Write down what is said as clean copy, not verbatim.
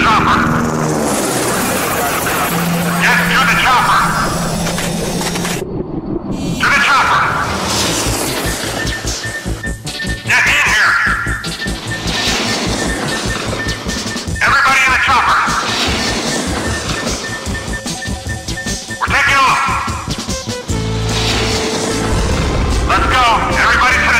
chopper. Get to the chopper. To the chopper. Get in here. Everybody in the chopper. We're taking off. Let's go. Everybody